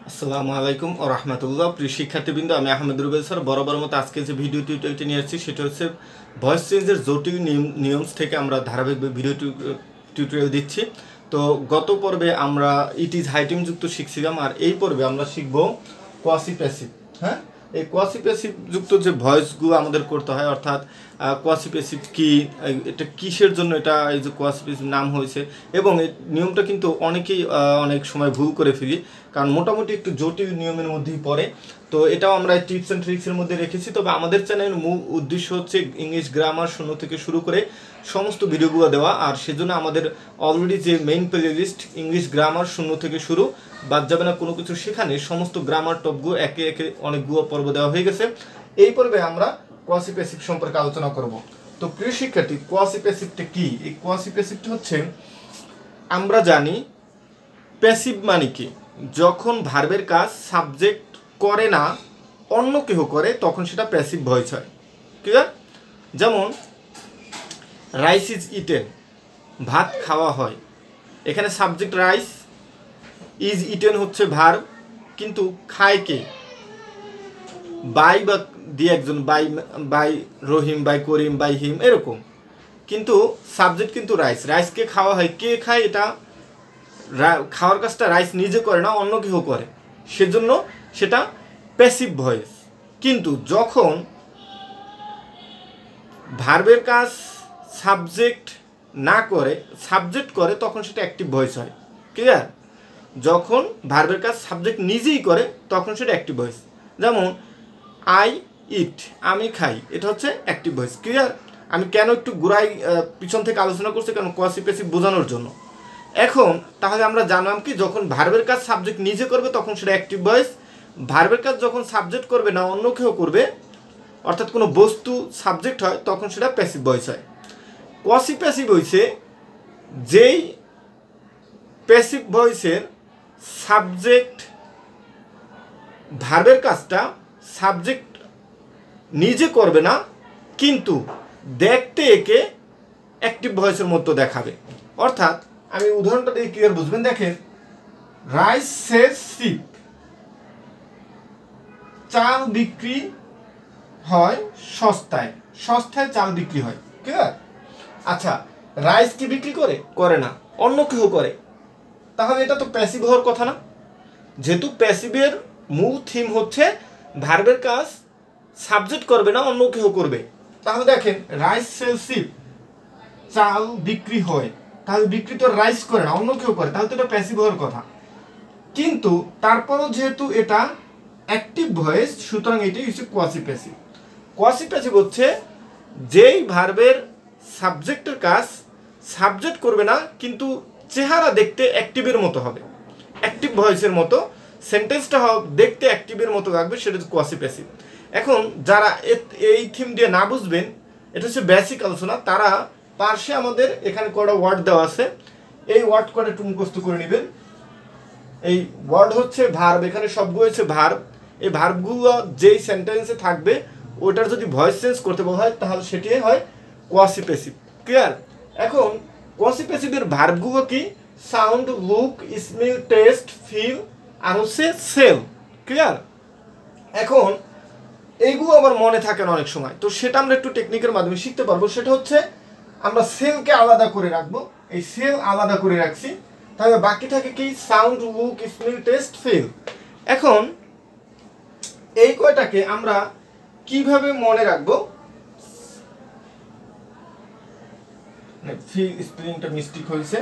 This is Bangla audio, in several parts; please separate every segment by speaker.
Speaker 1: আসসালামু আলাইকুম ও রহমতুল্লাহ। প্রিয় শিক্ষার্থীবৃন্দ, আমি আহমেদ রুবেল স্যার বরাবর মতো আজকে যে ভিডিও টিউটোরিয়ালটি নিয়ে আসছি সেটা হচ্ছে ভয়েস চেঞ্জের জটিল নিয়মস থেকে আমরা ধারাবাহিক ভিডিও টিউটোরিয়াল দিচ্ছি। তো গত পর্বে আমরা ইট ইজ হাইটিম যুক্ত শিখছিলাম, আর এই পর্বে আমরা শিখব কোয়াসি প্যাসিভ। হ্যাঁ, এই কোয়াসি প্যাসিভ যুক্ত যে ভয়েসগুলো আমাদের করতে হয়, অর্থাৎ কোয়াসি প্যাসিভ কি, এটা কিসের জন্য এটা এই যে কোয়াসি প্যাসিভ নাম হয়েছে, এবং এই নিয়মটা কিন্তু অনেকেই অনেক সময় ভুল করে ফেলি, কারণ মোটামুটি একটু জটিল নিয়মের মধ্যেই পড়ে। তো এটাও আমরা টিপস অ্যান্ড ট্রিক্সের মধ্যে রেখেছি। তবে আমাদের চ্যানেলের মূল উদ্দেশ্য হচ্ছে ইংলিশ গ্রামার শূন্য থেকে শুরু করে সমস্ত ভিডিওগুলো দেওয়া, আর সেজন্য আমাদের অলরেডি যে main play list English grammar শূন্য থেকে শুরু, বাদ যাবে না কোনো কিছু, সেখানে সমস্ত গ্রামার টপগুলো একে একে অনেকগুলো পর্ব দেওয়া হয়ে গেছে। এই পর্বে আমরা কোয়াসি প্যাসিভ সম্পর্কে আলোচনা করব। তো প্রিয় শিক্ষার্থী, কোয়াসি প্যাসিভটা কি? এই কোয়াসি প্যাসিভটা হচ্ছে, আমরা জানি প্যাসিভ মানে কি, যখন ভার্বের কাজ সাবজেক্ট করে না অন্য কেউ করে তখন সেটা প্যাসিভ ভয়েস হয়। ক্লিয়ার? যেমন রাইস ইজ ইটেন, ভাত খাওয়া হয়, এখানে সাবজেক্ট রাইস, ইজ ইটেন হচ্ছে ভার্ব, কিন্তু খায় কে? বাই বা দিয়ে একজন, by by Rahim, by Karim, by him, এরকম, কিন্তু সাবজেক্ট কিন্তু রাইস। রাইসকে খাওয়া হয়, কে খায়? এটা খাওয়ার কাজটা রাইস নিজে করে না, অন্য কেউ করে, সেজন্য সেটা প্যাসিভ ভয়েস। কিন্তু যখন ভার্বের কাজ সাবজেক্ট না করে, সাবজেক্ট করে, তখন সেটা অ্যাক্টিভ ভয়েস হয়। ক্লিয়ার? যখন ভার্বের কাজ সাবজেক্ট নিজেই করে তখন সেটা অ্যাক্টিভ ভয়েস। যেমন আই ইট, আমি খাই, এটা হচ্ছে অ্যাক্টিভ ভয়েস। ক্লিয়ার? আমি কেন একটু ঘুরাই পিছন থেকে আলোচনা করছি, কারণ কোয়াসি প্যাসিভ বোঝানোর জন্য। এখন তাহলে আমরা জানলাম কি, যখন ভার্বের কাজ সাবজেক্ট নিজে করবে তখন সেটা অ্যাক্টিভ ভয়েস, ভার্বের কাজ যখন সাবজেক্ট করবে না অন্য কেউ করবে, অর্থাৎ কোনো বস্তু সাবজেক্ট হয়, তখন সেটা প্যাসিভ ভয়েস হয়। কোয়াসি প্যাসিভ হয়েছে যেই প্যাসিভ ভয়েসের সাবজেক্ট ভার্বের কাজটা সাবজেক্ট নিজে করবে না, কিন্তু দেখতে একে অ্যাক্টিভ ভয়েসের মতো দেখাবে। অর্থাৎ আমি উদাহরণটা দিয়ে ক্লিয়ার বুঝবেন। দেখেন, রাইস সেজ শিপ, চাল বিক্রি হয় সস্তায়, সস্তায় চাল বিক্রি হয়। ক্লিয়ার? আচ্ছা, রাইস কি বিক্রি করে? করে না, অন্য কেউ করে, তাহলে এটা তো প্যাসিভ হওয়ার কথা না। যেহেতু প্যাসিভের মূল থিম হচ্ছে ভার্বের কাজ সাবজেক্ট করবে না, অন্য কেউ করবে, তাহলে দেখেন রাইস সেল শিপ, চাল বিক্রি হয়, তাহলে বিক্রি তো রাইস করে না, অন্য কেউ করে, তাহলে তো এটা প্যাসিভ হওয়ার কথা। কিন্তু তারপরও যেহেতু এটা অ্যাক্টিভ ভয়েস, সুতরাং এটাই হচ্ছে কোয়াসি প্যাসিভ। কোয়াসি প্যাসিভ হচ্ছে যেই ভার্বের সাবজেক্টের কাজ সাবজেক্ট করবে না, কিন্তু চেহারা দেখতে অ্যাক্টিভের মতো হবে, অ্যাক্টিভ ভয়েসের মতো, সেন্টেন্সটা দেখতে অ্যাক্টিভের মতো লাগবে, সেটা হচ্ছে কোয়াসি প্যাসিভ। এখন যারা এই থিম দিয়ে না বুঝবেন, এটা হচ্ছে বেসিক আলোচনা, তারা পাশে আমাদের এখানে কটা ওয়ার্ড দেওয়া আছে, এই ওয়ার্ড কটা একটু মুখস্থ করে নেবেন। এই ওয়ার্ড হচ্ছে ভার্ব, এখানে সবগুলো হচ্ছে ভার্ব। এই ভার্বগুলো যেই সেন্টেন্সে থাকবে ওটার যদি ভয়েস চেঞ্জ করতে বলা হয় তাহলে সেটি হয় কোয়াসি প্যাসিভ। ক্লিয়ার? এখন কোয়াসি প্যাসিভের ভার্বগুলো কি? Sound, look, smell, taste, feel, আর হচ্ছে সেল। ক্লিয়ার? এখন এইগুলো আমার মনে থাকে না অনেক সময়, তো সেটা আমরা একটু টেকনিকের মাধ্যমে শিখতে পারবো। সেটা হচ্ছে আমরা সেলকে আলাদা করে রাখবো, এই সেল আলাদা করে রাখছি, তাহলে বাকি থাকে কি? Sound, look, smell, taste, feel. এখন এই কয়টাকে আমরা কিভাবে মনে রাখবো? ফিল স্পেলিংটা মিস্টেক হয়েছে।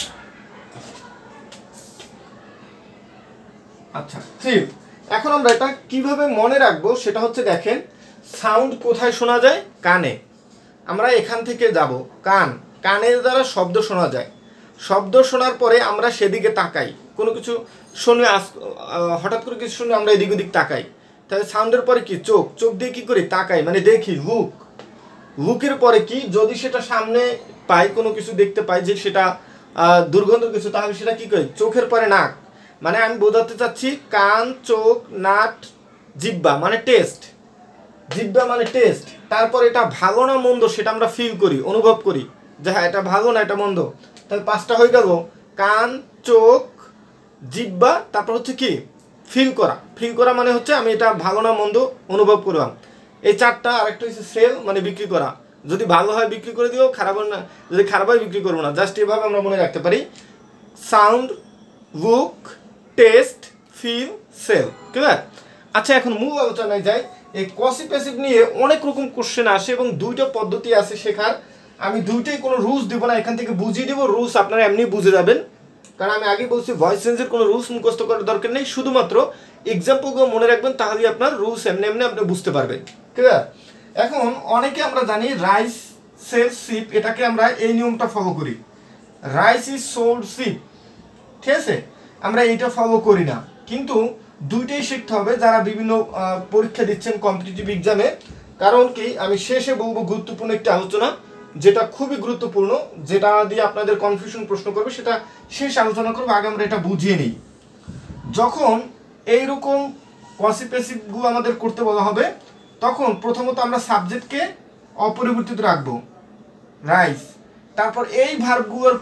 Speaker 1: আচ্ছা, ফিল। এখন আমরা এটা কিভাবে মনে রাখবো সেটা হচ্ছে, দেখেন সাউন্ড কোথায় শোনা যায়? কানে। আমরা এখান থেকে যাব কান, কানের দ্বারা শব্দ শোনা যায়, শব্দ শোনার পরে আমরা সেদিকে তাকাই, কোনো কিছু শুনে হঠাৎ করে কিছু শুনে আমরা এদিক ওদিক তাকাই, তাহলে সাউন্ডের পরে কি? চোখ, চোখ দিয়ে কি করি? তাকাই, মানে দেখি, লুক। লুকের পরে কি? যদি সেটা সামনে পাই, কোনো কিছু দেখতে পাই যে সেটা দুর্গন্ধ কিছু, তাহলে সেটা কি করি? চোখের পরে নাক, মানে আমি বোঝাতে চাচ্ছি কান, চোখ, নাক, জিহ্বা মানে টেস্ট, জিহ্বা মানে টেস্ট। তারপর এটা ভালো না মন্দ সেটা আমরা ফিল করি, অনুভব করি যে হ্যাঁ এটা ভালো না এটা মন্দ। তাহলে পাঁচটা হয়ে গেল, কান, চোখ, জিহ্বা, তারপর হচ্ছে কি? ফিল করা মানে হচ্ছে আমি এটা ভালো না মন্দ অনুভব করলাম। এই চারটা। আরেকটা হচ্ছে সেল মানে বিক্রি করা, যদি ভালো হয় বিক্রি করে দিও, খারাপ না, যদি খারাপ হয় বিক্রি করবো না। জাস্ট এভাবে আমরা মনে রাখতে পারি, sound, look, taste, feel, sell. Clear? আচ্ছা, এখন মূল আলোচনায় যাই। এই কসি প্যাসিভ নিয়ে অনেক রকম কোশ্চেন আসে এবং দুইটা পদ্ধতি আছে শেখার। আমি দুইটাই কোনো রুলস দিব না, এখান থেকে বুঝিয়ে দেবো। রুলস আপনারা এমনি বুঝে যাবেন, কারণ আমি আগে বলছি ভয়েস চেঞ্জের কোনো রুলস মুখস্থ করার দরকার নেই, শুধুমাত্র এক্সাম্পলগুলো মনে রাখবেন, তাহলে আপনার রুলস এমনি এমনি আপনি বুঝতে পারবেন। ক্লিয়ার? এখন অনেকে আমরা জানি রাইস সেলস শিপ, এটাকে আমরা এই নিয়মটা ফলো করি, রাইস ইজ সোল্ড শিপ। ঠিক আছে? আমরা এইটা ফলো করি না, কিন্তু দুইটাই শিখতে হবে যারা বিভিন্ন পরীক্ষা দিচ্ছেন কম্পিটিটিভ এক্সামে। কারণ কি, আমি শেষে বলবো গুরুত্বপূর্ণ একটা আলোচনা, যেটা খুবই গুরুত্বপূর্ণ, যেটা দিয়ে আপনাদের কনফিউশন প্রশ্ন করবে, সেটা শেষ আলোচনা করবো। আগে আমরা এটা বুঝিয়ে নিই। যখন এইরকম কসি প্যাসিভগুলো আমাদের করতে বলা হবে, তখন প্রথমত আমরা সাবজেক্টকে অপরিবর্তিত রাখবো, রাইস। তারপর এই ভার্বগুলোর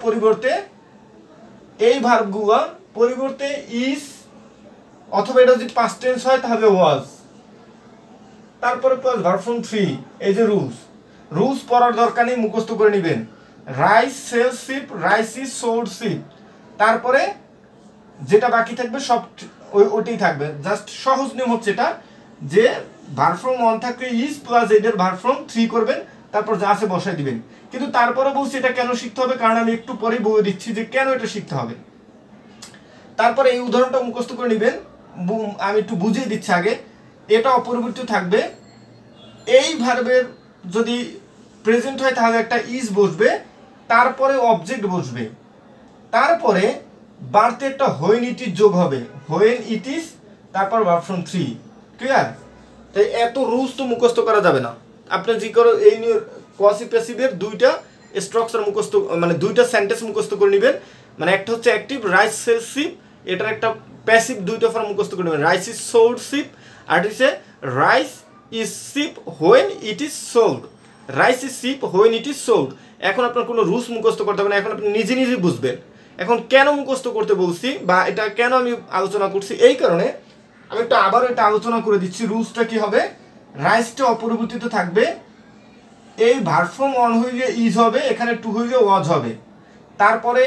Speaker 1: পরিবর্তে ইজ, অথবা এটা যদি পাস্ট টেন্স হয় তাহলে ওয়াজ, তারপরে প্লাস ভার্ব ফ্রম 3। এই যে রুলস পড়ার দরকার নেই, মুখস্থ করে নেবেন। Rice sells cheap, rice is sold cheap, তারপরে যেটা বাকি থাকবে সব ওইটাই থাকবে। জাস্ট সহজ নিয়ম হচ্ছে এটা, যে ভার্ব ফ্রম 1 থাকলে ইজ প্লাস এদের ভার্ব ফ্রম 3 করবেন, তারপর যা আছে বসাই দিবেন। কিন্তু তারপরে বলছি এটা কেন শিখতে হবে, কারণ আমি একটু পরেই বলে দিচ্ছি যে কেন এটা শিখতে হবে। তারপরে এই উদাহরণটা মুখস্থ করে নেবেন, আমি একটু বুঝিয়ে দিচ্ছি আগে। এটা অপরিবর্তিত থাকবে, এই ভার্বের যদি প্রেজেন্ট হয় তাহলে একটা ইজ বসবে, তারপরে অবজেক্ট বসবে, তারপরে বাড়তে একটা হোয়েন ইট ইজ যোগ হবে, হোয়েন ইট ইজ, তারপর ভার্ব ফ্রম 3। ক্লিয়ার? তাই এত রুলস তো মুখস্থ করা যাবে না। আপনি যে করো এই কসি প্যাসিভের দুইটা স্ট্রাকচার মুখস্থ, মানে দুইটা সেন্টেন্স মুখস্থ করে নেবেন। মানে একটা হচ্ছে অ্যাক্টিভ রাইস সেলস শিপ, এটার একটা প্যাসিভ দুইটা ফর্ম মুখস্থ করে নেবেন, রাইস ইজ সোল্ড শিপ, আর হচ্ছে rice is cheap when it is sold, rice is cheap when it is sold. এখন আপনার কোনো রুলস মুখস্থ করতে হবে না, এখন আপনি নিজে নিজেই বুঝবেন। এখন কেন মুখস্থ করতে বলছি বা এটা কেন আমি আলোচনা করছি, এই কারণে আমি একটু আবারও এটা আলোচনা করে দিচ্ছি। রুলসটা কি হবে, রাইসটা অপরিবর্তিত থাকবে, এই ভার্ব ফ্রম 1 হইলে ইজ হবে, এখানে 2 হইলে ওয়াজ হবে, তারপরে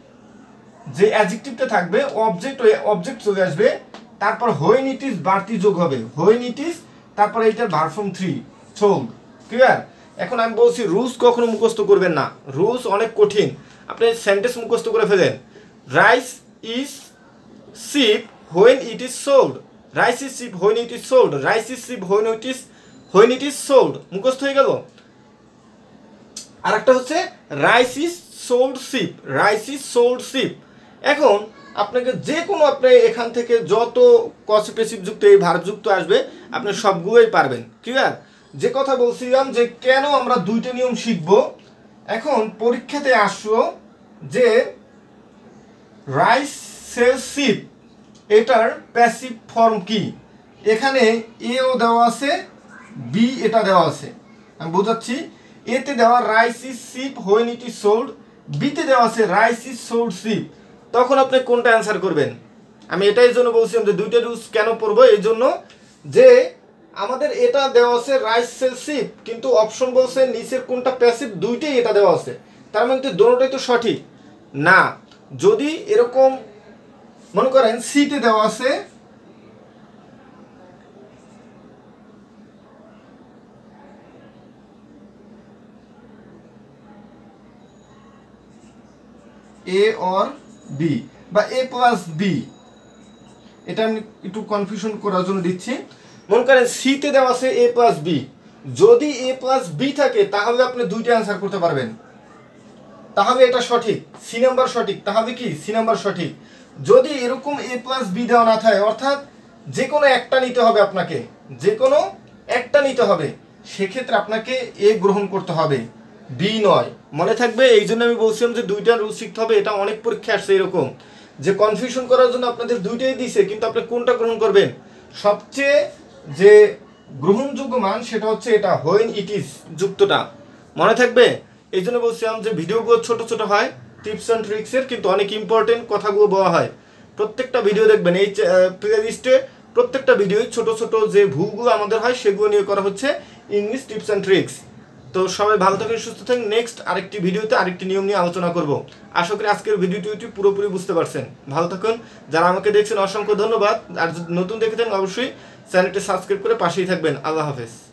Speaker 1: যে অ্যাডজেক্টিভটা থাকবে অবজেক্ট চলে আসবে, তারপর হোয়েন ইট ইজ বাড়তি যোগ হবে, হোয়েন ইট ইজ, তারপরে এইটার ভার্ব ফ্রম 3 সোল্ড। ক্লিয়ার? এখন আমি বলছি রুলস কখনো মুখস্থ করবেন না, রুলস অনেক কঠিন। আপনি সেন্টেন্স মুখস্থ করে ফেলেন, rice is cheap when it is sold, rice is cheap when it is sold, rice is cheap when it is sold, মুখস্থ হয়ে গেল। আর একটা হচ্ছে rice is sold cheap, rice is sold cheap. এখন আপনাকে যে কোনো, আপনি এখান থেকে যত কসি প্যাসিভ যুক্ত এই ভার্ব যুক্ত আসবে আপনি সবগুলোই পারবেন। ক্লিয়ার? যে কথা বলছিলাম যে কেন আমরা দুইটা নিয়ম শিখব, এখন পরীক্ষাতে আসলো যে রাইস সেলস শিপ এটার প্যাসিভ ফর্ম কি। এখানে এও দেওয়া আছে, বি এটা দেওয়া আছে, আমি বোঝাচ্ছি। এতে দেওয়া rice is cheap when it is sold, বিতে দেওয়া আছে রাইস ইজ সোল্ড শিপ। তখন আপনি কোনটা অ্যান্সার করবেন? আমি এটাই জন্য বলছিলাম যে দুইটা রুলস কেন পড়বো, এই জন্য যে আমাদের এটা দেওয়া আছে রাইস সেলস শিপ, কিন্তু অপশন বলছে নিচের কোনটা প্যাসিভ, দুইটাই এটা দেওয়া আছে, তার মানে দুটোটাই তো সঠিক না। যদি এরকম মনে করেন সিতে দেওয়া আছে এ অর বি বা এ প্লাস বি, এটা আমি একটু কনফিউশন করার জন্য দিচ্ছি। মনে করেন সিতে দেওয়া আছে এ প্লাস বি, যদি এ প্লাস বি থাকে তাহলে আপনি দুইটা অ্যান্সার করতে পারবেন, তাহলে এটা সঠিক, সি নাম্বার সঠিক, তাহলে কি সি নাম্বার সঠিক। যদি এরকম এ প্লাস বি দেওয়া না থাকে, অর্থাৎ যে কোনো একটা নিতে হবে, আপনাকে যে কোনো একটা নিতে হবে, সেক্ষেত্রে আপনাকে এ গ্রহণ করতে হবে, বি নয়। মনে থাকবে, এই জন্য আমি বলছিলাম যে দুইটা রুল শিখতে হবে। এটা অনেক পরীক্ষা আসছে এরকম, যে কনফিউশন করার জন্য আপনাদের দুইটাই দিছে, কিন্তু আপনি কোনটা গ্রহণ করবেন। সবচেয়ে যে গ্রহণযোগ্য মান সেটা হচ্ছে এটা, হোয়েন ইট ইজ যুক্তটা, মনে থাকবে। এই জন্য বলছিলাম যে ভিডিওগুলো ছোট ছোট হয়, টিপস অ্যান্ড ট্রিক্সের, কিন্তু অনেক ইম্পর্টেন্ট কথাগুলো বলা হয়। প্রত্যেকটা ভিডিও দেখবেন। এই প্লেলিস্টে প্রত্যেকটা ভিডিও ছোট ছোট যে ভুলগুলো আমাদের হয় সেগুলো নিয়ে করা হচ্ছে ইংলিশ টিপস অ্যান্ড ট্রিক্স। তো সবাই ভালো থাকেন, সুস্থ থাকেন। নেক্সট আরেকটি ভিডিওতে আরেকটি নিয়ম নিয়ে আলোচনা করব। আশা করি আজকের ভিডিওটি পুরোপুরি বুঝতে পারছেন। ভালো থাকুন। যারা আমাকে দেখছেন অসংখ্য ধন্যবাদ। আর নতুন দেখে থাকেন অবশ্যই চ্যানেলটি সাবস্ক্রাইব করে পাশেই থাকবেন। আল্লাহ হাফেজ।